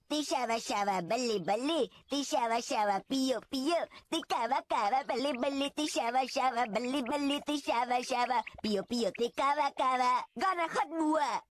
Tisha-wa-sha-wa, beli-beli. Tisha-wa-sha-wa, piyo-piyo. Tikawa-kawa, beli-beli. Tisha-wa-sha-wa, beli-beli. Tisha-wa-sha-wa, piyo-piyo. Tikawa-kawa. Con là khất mùa.